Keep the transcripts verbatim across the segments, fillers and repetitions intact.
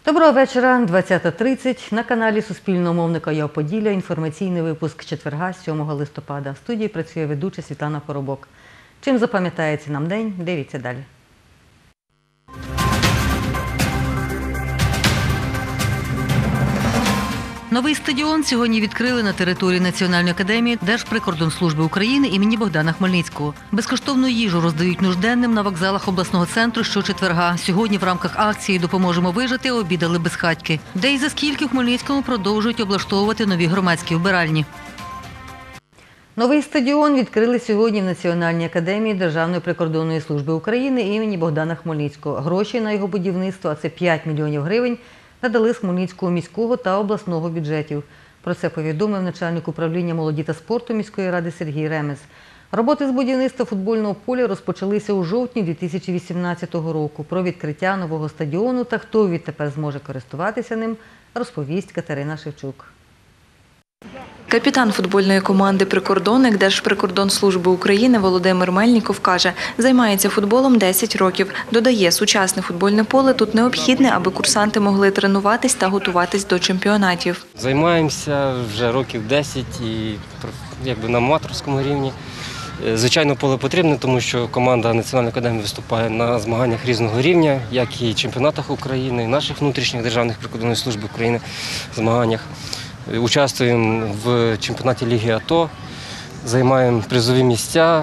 Доброго вечора, двадцята тридцять. На каналі Суспільного мовника «Я Поділля» інформаційний випуск четверга, сьомого листопада. В студії працює ведуча Світлана Поробок. Чим запам'ятається нам день, дивіться далі. Новий стадіон сьогодні відкрили на території Національної академії Держприкордонслужби України імені Богдана Хмельницького. Безкоштовну їжу роздають нужденним на вокзалах обласного центру щочетверга. Сьогодні в рамках акції «Допоможемо вижити» обідали безхатьки. Де і за скільки в Хмельницькому продовжують облаштовувати нові громадські вбиральні. Новий стадіон відкрили сьогодні в Національній академії Державної прикордонної служби України імені Богдана Хмельницького. Гроші на його будівництво, а це п'ять мільйонів гривень, надали з Хмельницького міського та обласного бюджетів. Про це повідомив начальник управління молоді та спорту міської ради Сергій Ремес. Роботи з будівництва футбольного поля розпочалися у жовтні дві тисячі вісімнадцятого року. Про відкриття нового стадіону та хто відтепер зможе користуватися ним, розповість Катерина Шевчук. Капітан футбольної команди «Прикордонник» Держприкордонслужби України Володимир Мельніков каже, займається футболом десять років. Додає, сучасне футбольне поле тут необхідне, аби курсанти могли тренуватись та готуватись до чемпіонатів. Займаємося вже років десять і якби на аматорському рівні. Звичайно, поле потрібне, тому що команда Національної академії виступає на змаганнях різного рівня, як і чемпіонатах України, і наших внутрішніх державних прикордонної служби України змаганнях. Участвуємо в чемпіонаті Ліги АТО, займаємо призові місця,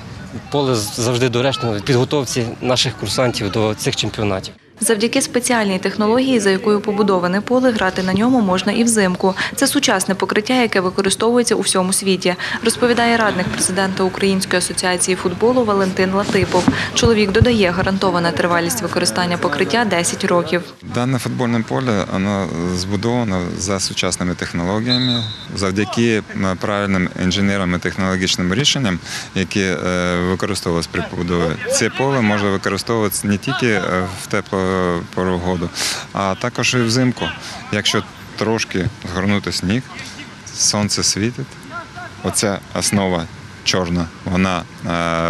поле завжди доречно в підготовці наших курсантів до цих чемпіонатів. Завдяки спеціальній технології, за якою побудоване поле, грати на ньому можна і взимку. Це сучасне покриття, яке використовується у всьому світі, розповідає радник президента Української асоціації футболу Валентин Латипов. Чоловік додає, гарантована тривалість використання покриття – десять років. Дане футбольне поле воно збудовано за сучасними технологіями, завдяки правильним інженерним і технологічним рішенням, які використовувалися при побудові. Це поле може використовуватися не тільки в тепло пору року, а також і взимку. Якщо трошки згорнути сніг, сонце світить, оця основа чорна, вона е,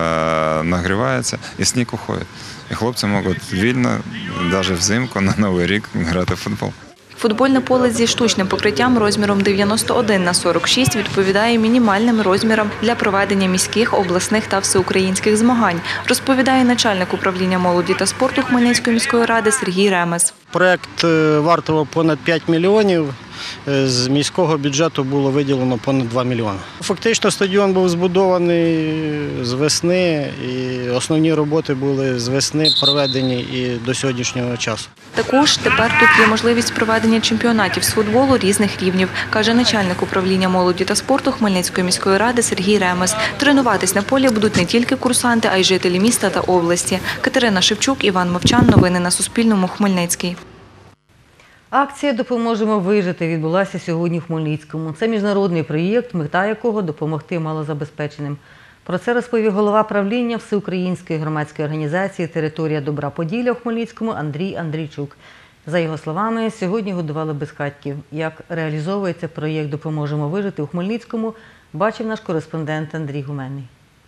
нагрівається і сніг уходить. І хлопці можуть вільно, навіть взимку, на Новий рік грати в футбол. Футбольне поле зі штучним покриттям розміром дев'яносто один на сорок шість відповідає мінімальним розмірам для проведення міських, обласних та всеукраїнських змагань, розповідає начальник управління молоді та спорту Хмельницької міської ради Сергій Ремес. Проект вартував понад п'ять мільйонів, з міського бюджету було виділено понад два мільйони. Фактично стадіон був збудований з весни, і основні роботи були з весни проведені і до сьогоднішнього часу. Також тепер тут є можливість проведення чемпіонатів з футболу різних рівнів, каже начальник управління молоді та спорту Хмельницької міської ради Сергій Ремес. Тренуватись на полі будуть не тільки курсанти, а й жителі міста та області. Катерина Шевчук, Іван Мовчан. Новини на Суспільному. Хмельницький. Акція «Допоможемо вижити» відбулася сьогодні в Хмельницькому. Це міжнародний проєкт, мета якого – допомогти малозабезпеченим. Про це розповів голова правління Всеукраїнської громадської організації «Територія добра Поділля» в Хмельницькому Андрій Андрійчук. За його словами, сьогодні годували безхатьків. Як реалізовується проєкт «Допоможемо вижити» у Хмельницькому, бачив наш кореспондент Андрій Гуменний.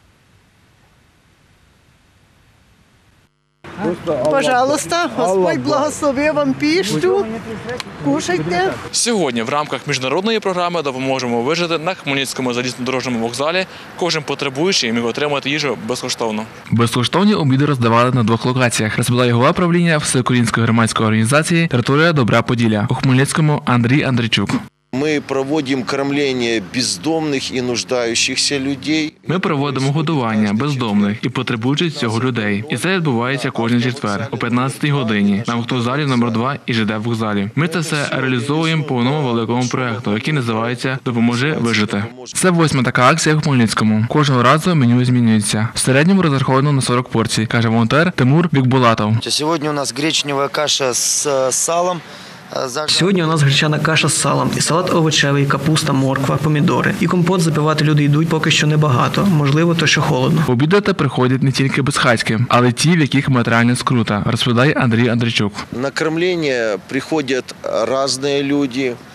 Пожалуйста, Господь благослови вам піщу, кушайте. Сьогодні в рамках міжнародної програми «Допоможемо вижити» на Хмельницькому залізнодорожньому вокзалі кожен потребуючий міг отримати їжу безкоштовно. Безкоштовні обіди роздавали на двох локаціях, розповідає голова правління Всеукраїнської громадської організації «Територія добра Поділля» у Хмельницькому Андрій Андрійчук. Ми проводимо кормлення бездомних і нуждаючихся людей. Ми проводимо годування бездомних і потребуючих цього людей. І це відбувається кожен четвер о п'ятнадцятій годині на вокзалі номер два і ЖД вокзалі. Ми це все реалізовуємо по одному великому проєкту, який називається «Допоможи вижити». Це восьма така акція в Хмельницькому. Кожного разу меню змінюється. В середньому розраховано на сорок порцій, каже волонтер Тимур Бікбулатов. Сьогодні у нас гречнева каша з салом. Сьогодні у нас гречана каша з салом, і салат овочевий, капуста, морква, помідори. І компот запивати люди йдуть поки що небагато, можливо, то що холодно. Обідати приходять не тільки безхатьки, але ті, в яких матеріальна скрута, розповідає Андрій Андрійчук. На кормлення приходять різні люди.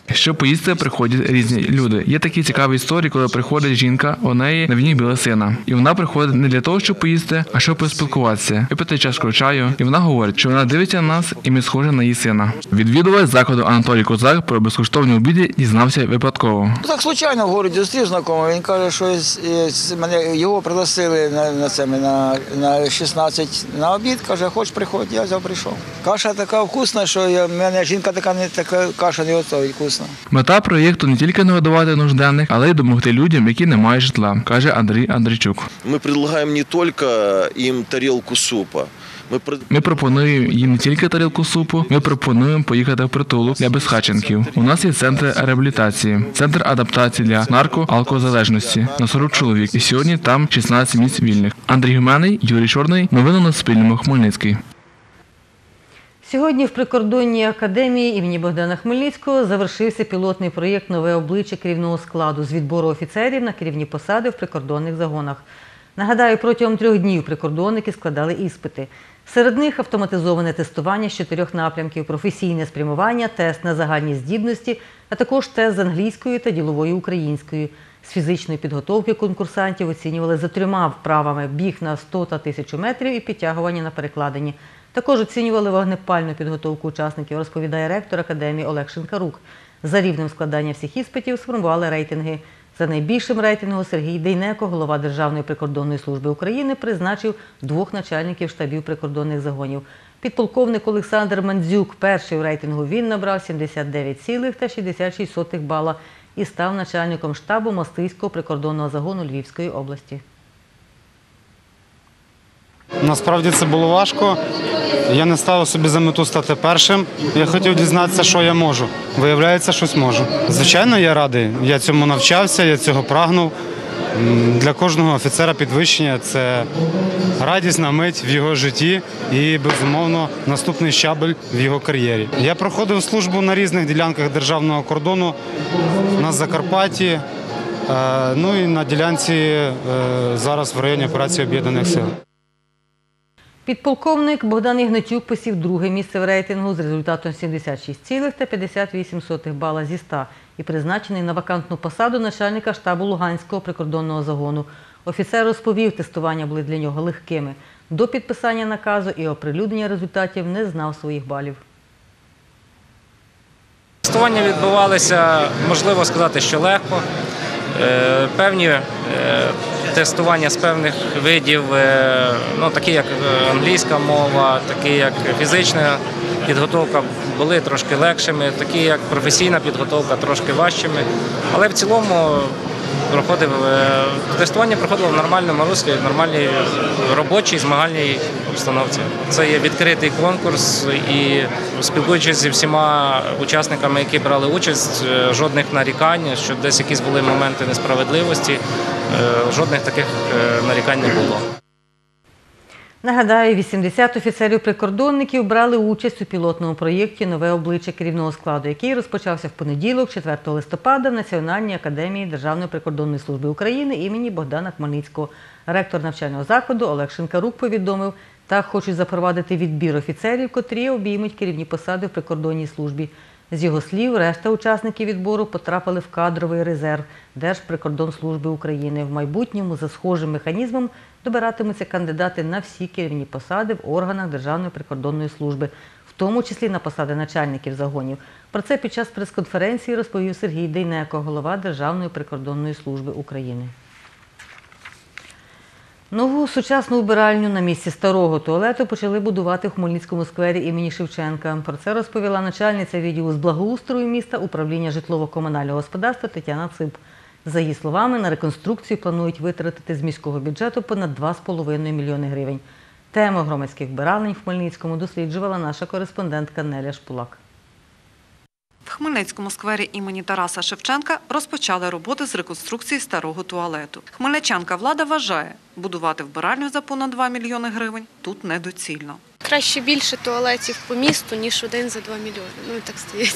Щоб поїсти, приходять різні люди. Є такі цікаві історії, коли приходить жінка, у неї на війні біла сина. І вона приходить не для того, щоб поїсти, а щоб поспілкуватися, випити чашку чаю. І вона говорить, що вона дивиться на нас і ми схожі на її сина. Відвідувач закладу Анатолій Козак про безкоштовні обіди дізнався випадково. Так случайно в городі зустрів знайомого. Він каже, що мене його пригласили на на це на, на шістнадцять на обід. Каже, хочеш приходь, я взяв прийшов. Каша така вкусна, що я, мене жінка така не така каша не готовить вкусна. Мета проєкту не тільки нагодувати нужденних, але й допомогти людям, які не мають житла, каже Андрій Андрійчук. Ми пропонуємо не тільки їм тарілку супу. Ми, ми пропонуємо їм не тільки тарілку супу, ми пропонуємо поїхати в притулок для безхатченків. У нас є центри реабілітації, центр адаптації для нарко-алкозалежності на сорок чоловік. І сьогодні там шістнадцять місць вільних. Андрій Гуменний, Юрій Чорний. Новини на Суспільному. Хмельницький. Сьогодні в прикордонній академії імені Богдана Хмельницького завершився пілотний проєкт «Нове обличчя керівного складу» з відбору офіцерів на керівні посади в прикордонних загонах. Нагадаю, протягом трьох днів прикордонники складали іспити. Серед них автоматизоване тестування з чотирьох напрямків, професійне спрямування, тест на загальні здібності, а також тест з англійської та ділової української. З фізичної підготовки конкурсантів оцінювали за трьома вправами – біг на сто та тисячу метрів і підтягування на перекладині. Також оцінювали вогнепальну підготовку учасників, розповідає ректор академії Олег Шинкарук. За рівнем складання всіх іспитів сформували рейтинги. За найбільшим рейтингом Сергій Дейнеко, голова Державної прикордонної служби України, призначив двох начальників штабів прикордонних загонів. Підполковник Олександр Мандзюк, перший у рейтингу, він набрав сімдесят дев'ять цілих шістдесят шість сотих бала і став начальником штабу Мостиського прикордонного загону Львівської області. Насправді це було важко. Я не ставив собі за мету стати першим. Я хотів дізнатися, що я можу. Виявляється, щось можу. Звичайно, я радий. Я цьому навчався, я цього прагнув. Для кожного офіцера підвищення – це радісна мить в його житті і, безумовно, наступний щабель в його кар'єрі. Я проходив службу на різних ділянках державного кордону, на Закарпатті, ну і на ділянці зараз в районі операції Об'єднаних сил. Підполковник Богдан Ігнатюк посів друге місце в рейтингу з результатом сімдесят шість цілих п'ятдесят вісім сотих бала зі ста і призначений на вакантну посаду начальника штабу Луганського прикордонного загону. Офіцер розповів, тестування були для нього легкими. До підписання наказу і оприлюднення результатів не знав своїх балів. Тестування відбувалися, можливо сказати, що легко. Певні тестування з певних видів, ну, такі як англійська мова, такі як фізична підготовка, були трошки легшими, такі як професійна підготовка, трошки важчими. Але в цілому проходив, тестування проходило в нормальному руслі, в нормальній робочій, змагальній обстановці. Це є відкритий конкурс і, спілкуючись зі всіма учасниками, які брали участь, жодних нарікань, що десь якісь були моменти несправедливості, жодних таких нарікань не було. Нагадаю, вісімдесят офіцерів-прикордонників брали участь у пілотному проєкті «Нове обличчя керівного складу», який розпочався в понеділок, четвертого листопада, в Національній академії Державної прикордонної служби України імені Богдана Хмельницького. Ректор навчального закладу Олег Шинкарук повідомив, так хочуть запровадити відбір офіцерів, котрі обіймуть керівні посади в прикордонній службі. З його слів, решта учасників відбору потрапили в кадровий резерв Держприкордонслужби України. В майбутньому за схожим механізмом добиратимуться кандидати на всі керівні посади в органах Державної прикордонної служби, в тому числі на посади начальників загонів. Про це під час прес-конференції розповів Сергій Дейнеко, голова Державної прикордонної служби України. Нову сучасну вбиральню на місці старого туалету почали будувати в Хмельницькому сквері імені Шевченка. Про це розповіла начальниця відділу з благоустрою міста управління житлово-комунального господарства Тетяна Цип. За її словами, на реконструкцію планують витратити з міського бюджету понад два з половиною мільйони гривень. Тему громадських вбиралень в Хмельницькому досліджувала наша кореспондентка Неля Шпулак. В Хмельницькому сквері імені Тараса Шевченка розпочали роботи з реконструкції старого туалету. Хмельничанка Влада вважає, будувати вбиральню за понад два мільйони гривень тут недоцільно. Краще більше туалетів по місту, ніж один за два мільйони. Ну, так стається.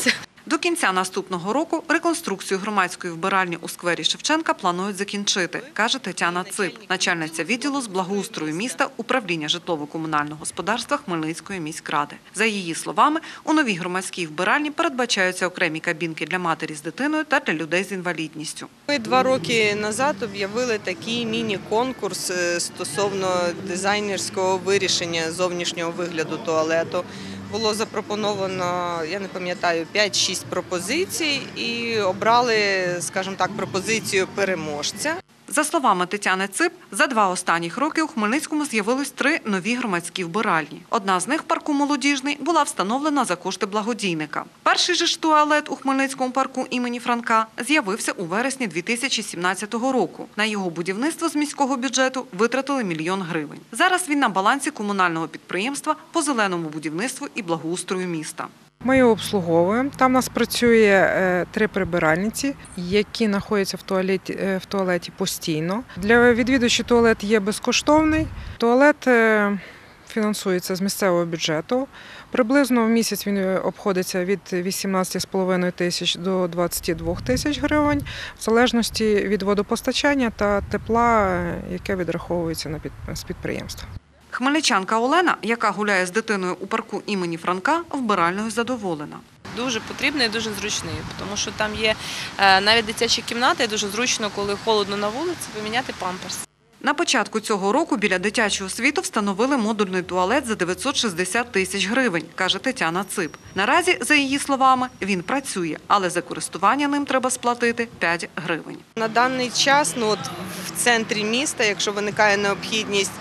До кінця наступного року реконструкцію громадської вбиральні у сквері Шевченка планують закінчити, каже Тетяна Цип, начальниця відділу з благоустрою міста управління житлово-комунального господарства Хмельницької міськради. За її словами, у новій громадській вбиральні передбачаються окремі кабінки для матері з дитиною та для людей з інвалідністю. Ми два роки назад об'явили такий міні-конкурс стосовно дизайнерського вирішення зовнішнього вигляду туалету. Було запропоновано, я не пам'ятаю, п'ять-шість пропозицій і обрали, скажімо так, пропозицію переможця. За словами Тетяни Цип, за два останніх роки у Хмельницькому з'явилось три нові громадські вбиральні. Одна з них, в парку «Молодіжний», була встановлена за кошти благодійника. Перший же ж туалет у Хмельницькому парку імені Франка з'явився у вересні дві тисячі сімнадцятого року. На його будівництво з міського бюджету витратили мільйон гривень. Зараз він на балансі комунального підприємства по зеленому будівництву і благоустрою міста. Ми його обслуговуємо. Там у нас працює три прибиральниці, які знаходяться в туалеті, в туалеті постійно. Для відвідувачів туалет є безкоштовний. Туалет фінансується з місцевого бюджету. Приблизно в місяць він обходиться від вісімнадцяти з половиною тисяч до двадцяти двох тисяч гривень, в залежності від водопостачання та тепла, яке відраховується з підприємства. Хмельничанка Олена, яка гуляє з дитиною у парку імені Франка, вбиральною задоволена. Дуже потрібний і дуже зручний, тому що там є навіть дитячі кімнати, і дуже зручно, коли холодно на вулиці, поміняти памперс. На початку цього року біля дитячого світу встановили модульний туалет за дев'ятсот шістдесят тисяч гривень, каже Тетяна Цип. Наразі, за її словами, він працює, але за користування ним треба сплатити п'ять гривень. На даний час ну, от, в центрі міста, якщо виникає необхідність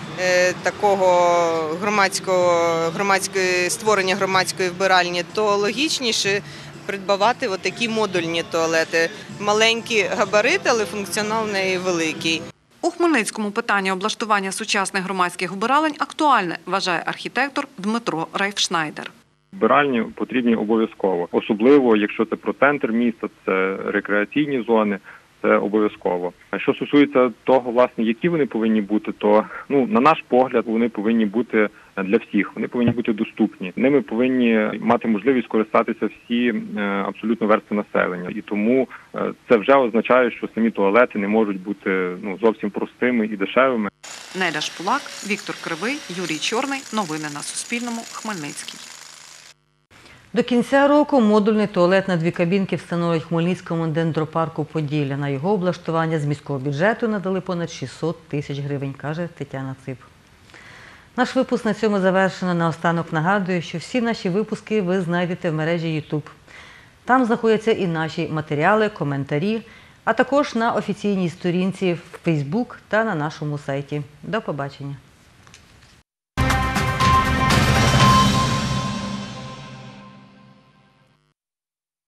такого громадського, громадської, створення громадської вбиральні, то логічніше придбавати от такі модульні туалети. Маленькі габарити, але функціонал в неї великий. У Хмельницькому питання облаштування сучасних громадських вбиралень актуальне, вважає архітектор Дмитро Райфшнайдер. Вбиральні потрібні обов'язково, особливо якщо це про центр міста, це рекреаційні зони. Це обов'язково. А що стосується того, власне, які вони повинні бути, то, ну, на наш погляд, вони повинні бути для всіх, вони повинні бути доступні. Ними повинні мати можливість користатися всі абсолютно верстви населення. І тому це вже означає, що самі туалети не можуть бути ну, зовсім простими і дешевими. Неля Шпулак, Віктор Кривий, Юрій Чорний. Новини на Суспільному. Хмельницький. До кінця року модульний туалет на дві кабінки встановлять в Хмельницькому дендропарку Поділля. На його облаштування з міського бюджету надали понад шістсот тисяч гривень, каже Тетяна Цип. Наш випуск на цьому завершено. Наостанок нагадую, що всі наші випуски ви знайдете в мережі ютуб. Там знаходяться і наші матеріали, коментарі, а також на офіційній сторінці в фейсбук та на нашому сайті. До побачення.